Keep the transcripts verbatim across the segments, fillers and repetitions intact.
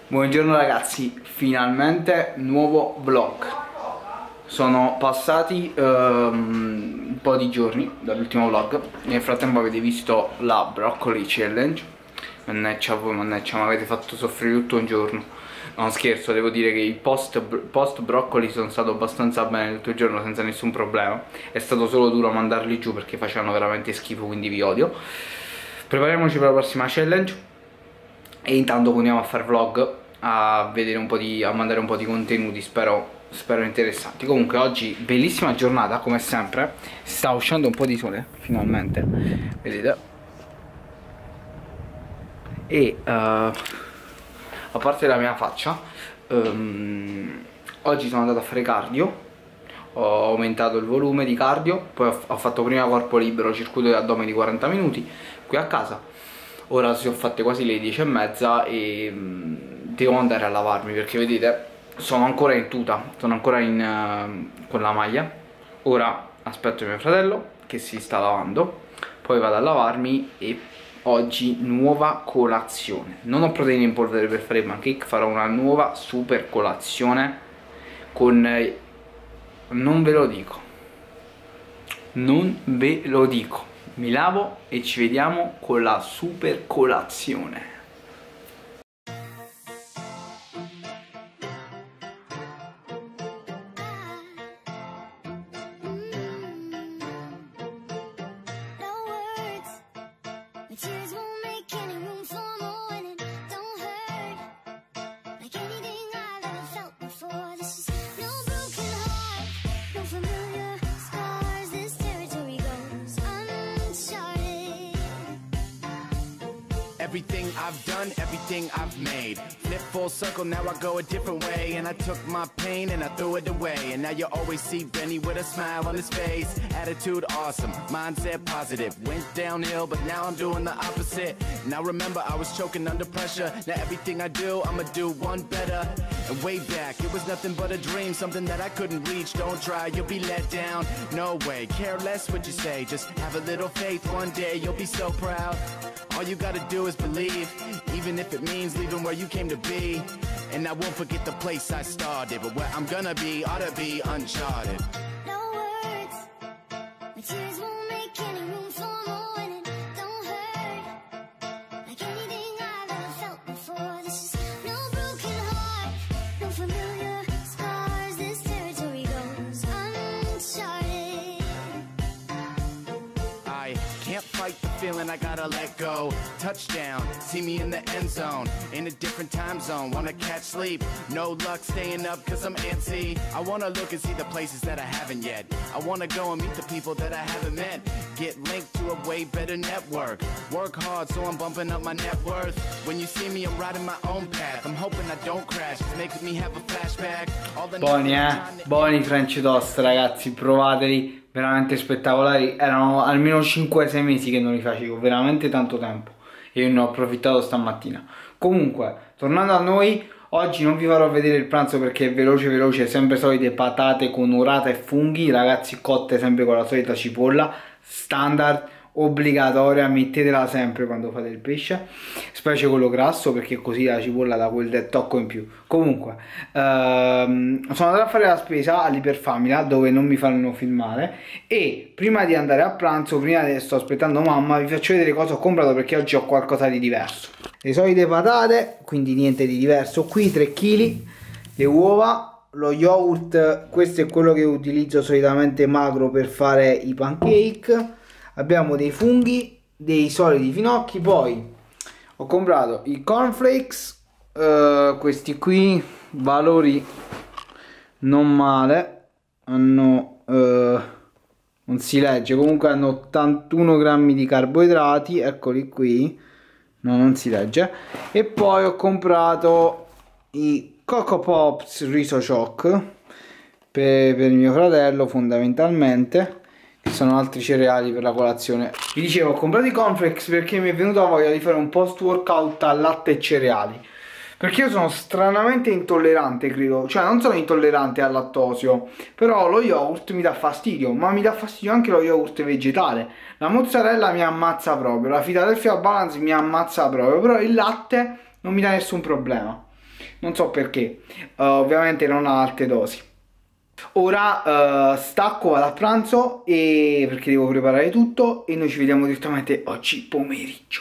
Buongiorno ragazzi, finalmente nuovo vlog. Sono passati um, un po' di giorni dall'ultimo vlog. Nel frattempo avete visto la broccoli challenge. Mannaggia voi, mannaggia, mi avete fatto soffrire tutto un giorno. Non scherzo, devo dire che i post, post broccoli sono stato abbastanza bene tutto il giorno senza nessun problema. È stato solo duro mandarli giù perché facevano veramente schifo, quindi vi odio. Prepariamoci per la prossima challenge. E intanto continuiamo a fare vlog, a vedere un po' di, a mandare un po' di contenuti, spero, spero interessanti. Comunque oggi bellissima giornata come sempre, sta uscendo un po' di sole finalmente, vedete? E uh, a parte la mia faccia, um, oggi sono andato a fare cardio, ho aumentato il volume di cardio, poi ho, ho fatto prima corpo libero, circuito di addome di quaranta minuti qui a casa. Ora si sono fatte quasi le dieci e mezza e mh, devo andare a lavarmi perché vedete sono ancora in tuta, sono ancora in, uh, con la maglia. Ora aspetto mio fratello che si sta lavando, poi vado a lavarmi e oggi nuova colazione. Non ho proteine in polvere per fare i pancake, farò una nuova super colazione con... Eh, non ve lo dico, non ve lo dico. Mi lavo e ci vediamo con la super colazione. Everything I've done, everything I've made. Flip full circle, now I go a different way. And I took my pain and I threw it away. And now you always see Benny with a smile on his face. Attitude awesome, mindset positive. Went downhill, but now I'm doing the opposite. Now remember, I was choking under pressure. Now everything I do, I'ma do one better. And way back, it was nothing but a dream. Something that I couldn't reach, don't try, you'll be let down. No way, care less what you say. Just have a little faith, one day you'll be so proud. All you gotta do is believe, even if it means leaving where you came to be. And I won't forget the place I started, but where I'm gonna be ought to be uncharted. No words, my tears won't make any room for more, and it don't hurt like anything I've ever felt before. This is no broken heart, no familiar scars. This territory goes uncharted. I can't fight the feeling, I gotta let go. Touchdown, see me in the end zone. In a different time zone, wanna catch sleep. No luck staying up cause I'm antsy. I wanna look and see the places that I haven't yet. I wanna go and meet the people that I haven't met. Get linked to a way better network. Work hard so I'm bumping up my net worth. When you see me I'm riding my own path. I'm hoping I don't crash, it's making me have a flashback. All the Buoni eh, buoni French toast ragazzi, provateli, veramente spettacolari. Erano almeno cinque sei mesi che non li facevo, veramente tanto tempo. E io ne ho approfittato stamattina. Comunque, tornando a noi, oggi non vi farò vedere il pranzo perché è veloce veloce, sempre solite patate con orata e funghi, ragazzi, cotte sempre con la solita cipolla, standard, obbligatoria, mettetela sempre quando fate il pesce, specie quello grasso perché così la cipolla dà quel tocco in più. Comunque ehm, sono andato a fare la spesa all'Iperfamila dove non mi fanno filmare e prima di andare a pranzo, prima di sto aspettando mamma, vi faccio vedere cosa ho comprato perché oggi ho qualcosa di diverso. Le solite patate, quindi niente di diverso qui, tre chili, le uova, lo yogurt, questo è quello che utilizzo solitamente magro per fare i pancake. Abbiamo dei funghi, dei soliti finocchi, poi ho comprato i cornflakes, uh, questi qui, valori non male, hanno, uh, non si legge, comunque hanno ottantuno grammi di carboidrati, eccoli qui, no non si legge, e poi ho comprato i Coco Pops Riso Shock per, per mio fratello fondamentalmente. Sono altri cereali per la colazione. Vi dicevo, ho comprato i cornflakes perché mi è venuta voglia di fare un post workout al latte e cereali, perché io sono stranamente intollerante, credo, cioè non sono intollerante al lattosio, però lo yogurt mi dà fastidio, ma mi dà fastidio anche lo yogurt vegetale. La mozzarella mi ammazza proprio, la Philadelphia Balance mi ammazza proprio, però il latte non mi dà nessun problema. non so perché, uh, ovviamente non a alte dosi. Ora uh, stacco, vado a pranzo e perché devo preparare tutto e noi ci vediamo direttamente oggi pomeriggio.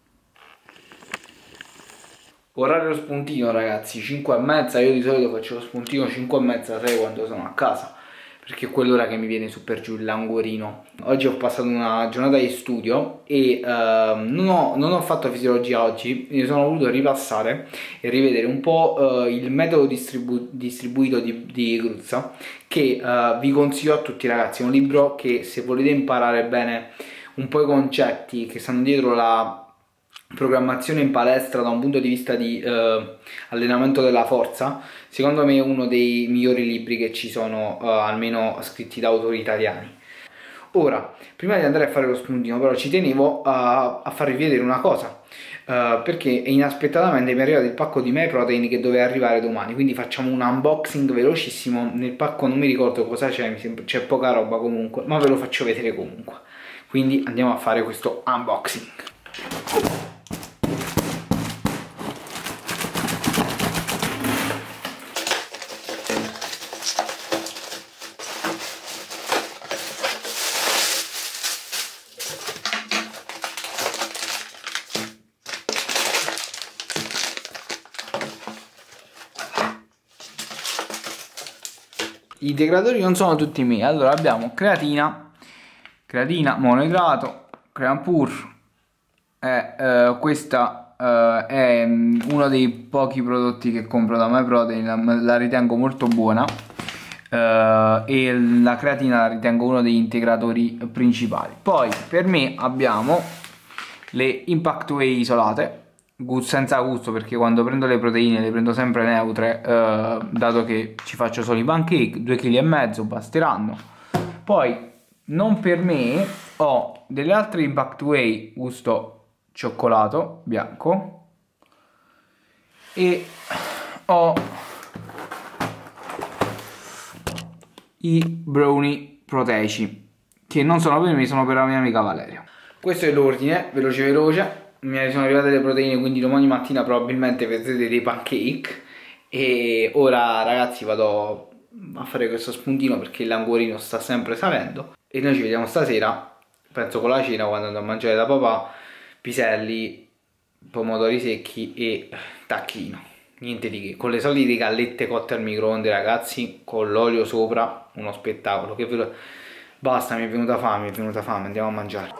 Orario spuntino ragazzi, cinque e mezza, io di solito faccio lo spuntino cinque e mezza, sei quando sono a casa, perché è quell'ora che mi viene su per giù il languorino. Oggi ho passato una giornata di studio e uh, non, ho, non ho fatto fisiologia oggi, mi sono voluto ripassare e rivedere un po' uh, il metodo distribu distribuito di, di Gruzza, che uh, vi consiglio a tutti ragazzi. È un libro che, se volete imparare bene un po' i concetti che stanno dietro la programmazione in palestra da un punto di vista di eh, allenamento della forza, secondo me è uno dei migliori libri che ci sono, eh, almeno scritti da autori italiani. Ora, prima di andare a fare lo spuntino, però ci tenevo a, a farvi vedere una cosa, eh, perché inaspettatamente mi è arrivato il pacco di MyProtein che doveva arrivare domani, quindi facciamo un unboxing velocissimo. Nel pacco non mi ricordo cosa c'è, c'è poca roba comunque, ma ve lo faccio vedere comunque. Quindi andiamo a fare questo unboxing. I integratori non sono tutti miei. Allora abbiamo creatina, creatina monoidrato, Creampur, e eh, questa eh, è uno dei pochi prodotti che compro da MyProtein, la, la ritengo molto buona, eh, e la creatina la ritengo uno degli integratori principali. Poi per me abbiamo le Impact Whey isolate, senza gusto, perché quando prendo le proteine le prendo sempre neutre, eh, dato che ci faccio solo i pancake, due chili e mezzo basteranno. Poi non per me ho delle altre Impact Whey gusto cioccolato bianco e ho i brownie proteici, che non sono per me, sono per la mia amica Valeria. Questo è l'ordine, veloce veloce. Mi sono arrivate le proteine, quindi domani mattina probabilmente vedrete dei pancake. E ora ragazzi vado a fare questo spuntino perché il languorino sta sempre salendo. E noi ci vediamo stasera, penso con la cena, quando andrò a mangiare da papà, piselli, pomodori secchi e tacchino. Niente di che, con le solite gallette cotte al microonde ragazzi, con l'olio sopra, uno spettacolo. Che ve lo... Basta, mi è venuta fame, mi è venuta fame, andiamo a mangiare.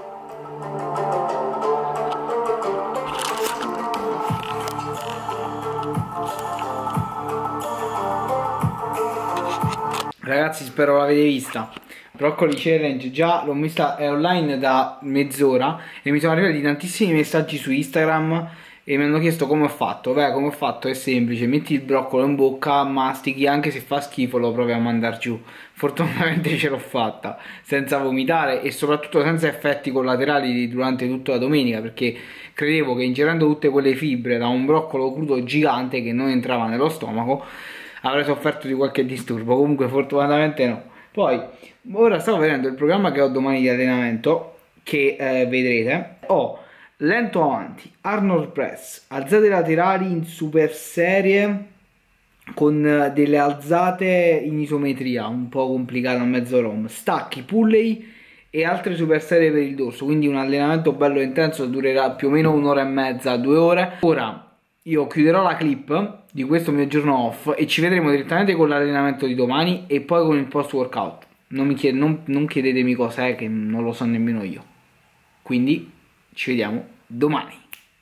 Ragazzi, spero l'avete vista. Broccoli challenge, già l'ho messa, è online da mezz'ora e mi sono arrivati tantissimi messaggi su Instagram e mi hanno chiesto come ho fatto. Beh, come ho fatto è semplice: metti il broccolo in bocca, mastichi, anche se fa schifo lo provi a mandar giù. Fortunatamente ce l'ho fatta senza vomitare e soprattutto senza effetti collaterali durante tutta la domenica, perché credevo che ingerendo tutte quelle fibre da un broccolo crudo gigante che non entrava nello stomaco avrei sofferto di qualche disturbo. Comunque fortunatamente no. Poi ora stavo vedendo il programma che ho domani di allenamento, che eh, vedrete. Ho lento avanti, Arnold Press, alzate laterali in super serie con delle alzate in isometria un po' complicata a mezzo rom, stacchi, pulley e altre super serie per il dorso, quindi un allenamento bello intenso, durerà più o meno un'ora e mezza, due ore. Ora io chiuderò la clip di questo mio giorno off e ci vedremo direttamente con l'allenamento di domani e poi con il post workout. Non, mi chied non, non chiedetemi cos'è, che non lo so nemmeno io. Quindi ci vediamo domani.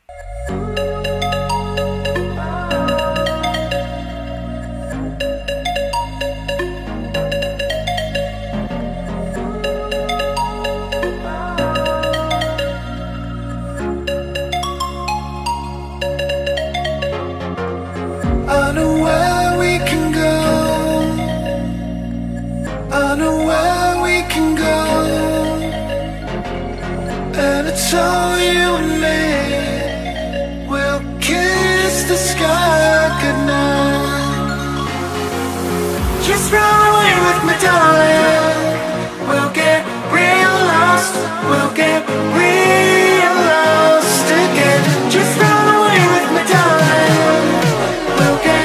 So you and me will kiss the sky goodnight. Just run away with me, darling. We'll get real lost. We'll get real lost again. Just run away with me, darling. We'll get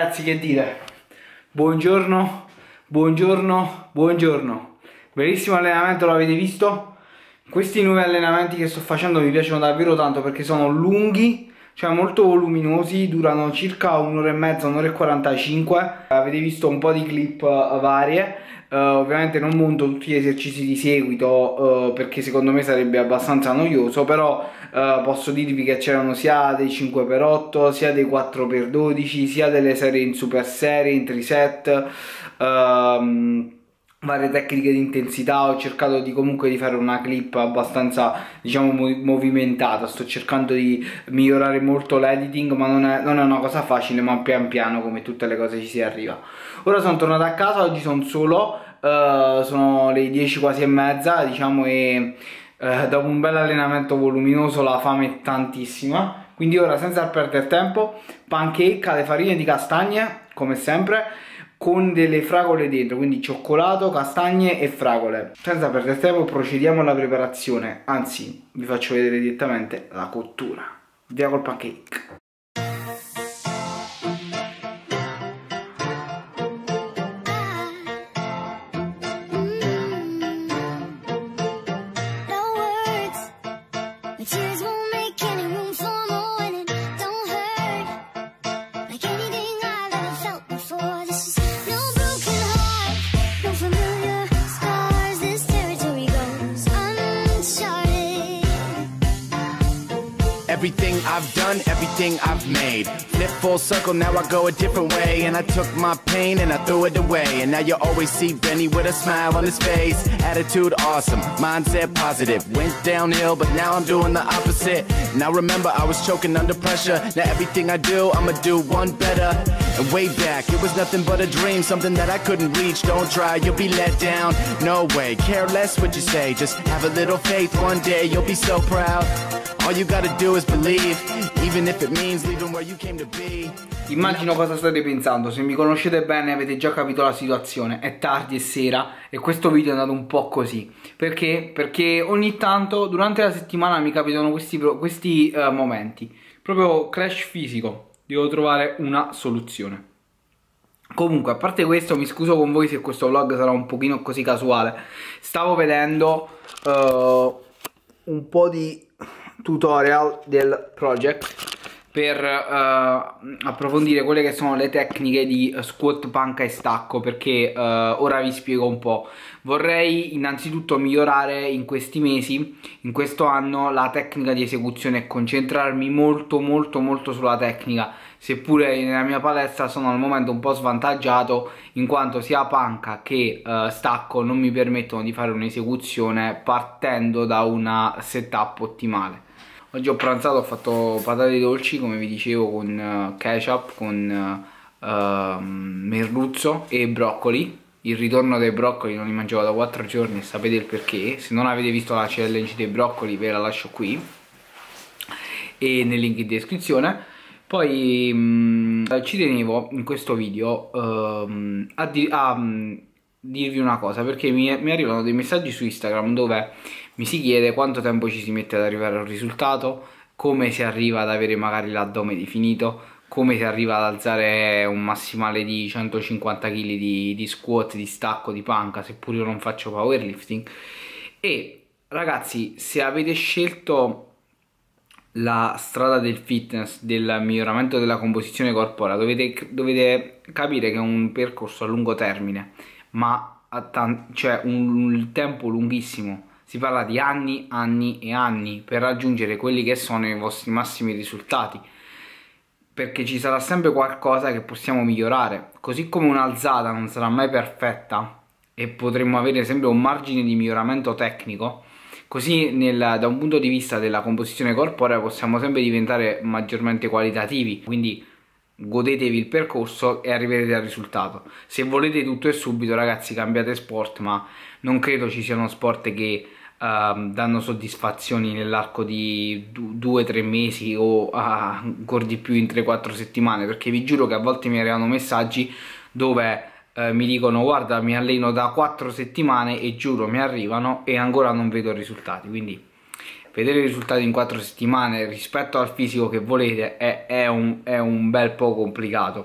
ragazzi, che dire? Buongiorno, buongiorno, buongiorno. Bellissimo allenamento, l'avete visto? Questi nuovi allenamenti che sto facendo mi piacciono davvero tanto perché sono lunghi, cioè molto voluminosi, durano circa un'ora e mezza, un'ora e quarantacinque. Avete visto un po' di clip uh, varie. Uh, ovviamente non monto tutti gli esercizi di seguito uh, perché secondo me sarebbe abbastanza noioso, però uh, posso dirvi che c'erano sia dei cinque per otto, sia dei quattro per dodici, sia delle serie in super serie, in triset, uh, varie tecniche di intensità. Ho cercato di comunque di fare una clip abbastanza, diciamo, movimentata. Sto cercando di migliorare molto l'editing, ma non è, non è una cosa facile, ma pian piano, come tutte le cose, ci si arriva. Ora sono tornato a casa, oggi sono solo, uh, sono le dieci quasi e mezza, diciamo, e uh, dopo un bel allenamento voluminoso la fame è tantissima. Quindi ora, senza perdere tempo, pancake alle farine di castagne, come sempre, con delle fragole dentro, quindi cioccolato, castagne e fragole. Senza perdere tempo procediamo alla preparazione, anzi vi faccio vedere direttamente la cottura. Via col pancake. Everything I've done, everything I've made. Flip full circle, now I go a different way. And I took my pain and I threw it away. And now you always see Benny with a smile on his face. Attitude awesome, mindset positive. Went downhill, but now I'm doing the opposite. Now remember, I was choking under pressure. Now everything I do, I'ma do one better. And way back, it was nothing but a dream, something that I couldn't reach. Don't try, you'll be let down. No way, care less what you say. Just have a little faith, one day you'll be so proud. All you gotta do is believe, even if it means leaving where you came to be. Immagino cosa state pensando. Se mi conoscete bene avete già capito la situazione. È tardi, è sera e questo video è andato un po' così. Perché? Perché ogni tanto durante la settimana mi capitano questi, questi uh, momenti, proprio clash fisico. Devo trovare una soluzione. Comunque, a parte questo, mi scuso con voi se questo vlog sarà un pochino così casuale. Stavo vedendo uh, un po' di tutorial del project per uh, approfondire quelle che sono le tecniche di squat, panca e stacco, perché uh, ora vi spiego un po'. Vorrei innanzitutto migliorare in questi mesi, in questo anno, la tecnica di esecuzione e concentrarmi molto molto molto sulla tecnica, seppure nella mia palestra sono al momento un po' svantaggiato, in quanto sia panca che uh, stacco non mi permettono di fare un'esecuzione partendo da una setup ottimale. Oggi ho pranzato, ho fatto patate dolci, come vi dicevo, con uh, ketchup, con uh, uh, merluzzo e broccoli. Il ritorno dei broccoli non li mangiavo da quattro giorni e sapete il perché. Se non avete visto la challenge dei broccoli ve la lascio qui e nel link in descrizione. Poi mh, ci tenevo in questo video uh, a, di a um, dirvi una cosa, perché mi, mi arrivano dei messaggi su Instagram dove mi si chiede quanto tempo ci si mette ad arrivare a un risultato, come si arriva ad avere magari l'addome definito, come si arriva ad alzare un massimale di centocinquanta chili di, di squat, di stacco, di panca, seppur io non faccio powerlifting. E ragazzi, se avete scelto la strada del fitness, del miglioramento della composizione corporea, dovete, dovete capire che è un percorso a lungo termine, ma a cioè un, un tempo lunghissimo. Si parla di anni, anni e anni per raggiungere quelli che sono i vostri massimi risultati, perché ci sarà sempre qualcosa che possiamo migliorare. Così come un'alzata non sarà mai perfetta e potremmo avere sempre un margine di miglioramento tecnico, così nel, da un punto di vista della composizione corporea possiamo sempre diventare maggiormente qualitativi. Quindi godetevi il percorso e arriverete al risultato. Se volete tutto e subito, ragazzi, cambiate sport, ma non credo ci siano sport che uh, danno soddisfazioni nell'arco di due tre mesi o uh, ancora di più in tre quattro settimane, perché vi giuro che a volte mi arrivano messaggi dove uh, mi dicono guarda, mi alleno da quattro settimane e giuro mi arrivano e ancora non vedo risultati. Quindi vedere i risultati in quattro settimane rispetto al fisico che volete è, è, un, è un bel po' complicato.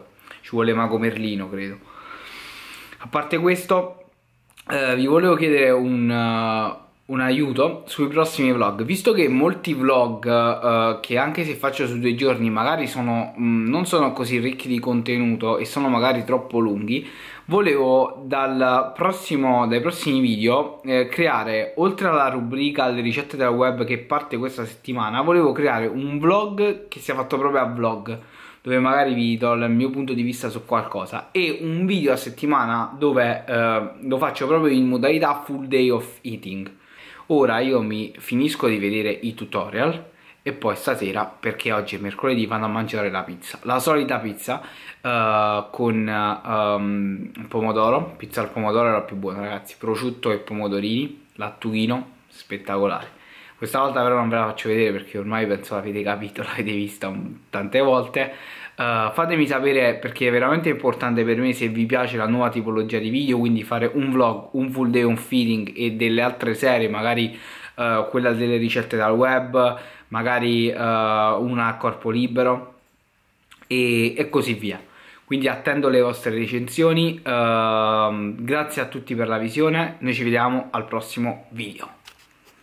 ci vuole Mago Merlino, credo. A parte questo, eh, vi volevo chiedere un, uh, un aiuto sui prossimi vlog, visto che molti vlog uh, che anche se faccio su due giorni magari sono, mh, non sono così ricchi di contenuto e sono magari troppo lunghi, volevo dal prossimo, dai prossimi video eh, creare, oltre alla rubrica alle ricette del web che parte questa settimana, volevo creare un vlog che sia fatto proprio a vlog, dove magari vi do il mio punto di vista su qualcosa, e un video a settimana dove eh, lo faccio proprio in modalità full day of eating. Ora io mi finisco di vedere i tutorial e poi stasera, perché oggi è mercoledì, vado a mangiare la pizza, la solita pizza uh, con um, pomodoro, pizza al pomodoro è la più buona, ragazzi, prosciutto e pomodorini, lattughino, spettacolare. Questa volta però non ve la faccio vedere perché ormai penso l'avete capito, l'avete vista tante volte. Uh, fatemi sapere, perché è veramente importante per me, se vi piace la nuova tipologia di video, quindi fare un vlog, un full day on feeding e delle altre serie, magari uh, quella delle ricette dal web, magari uh, una a corpo libero e, e così via. Quindi attendo le vostre recensioni. Uh, grazie a tutti per la visione, noi ci vediamo al prossimo video.